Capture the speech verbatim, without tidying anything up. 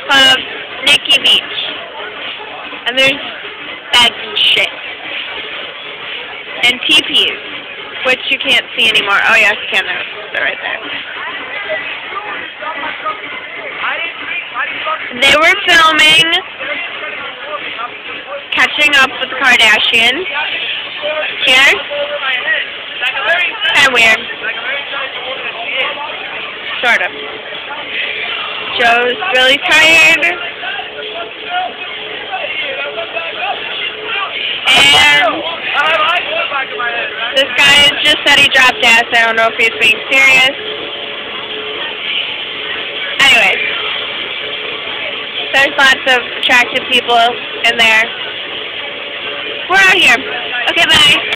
of Nikki Beach. And there's beds and shit. And teepees, which you can't see anymore. Oh yes, you can. They're right there. They were filming Catching Up with the Kardashians. Here. Kind of weird. Sort of. Joe's really tired. And this guy just said he dropped ass. I don't know if he's being serious. Anyways. There's lots of attractive people in there. We're out here. Okay, bye.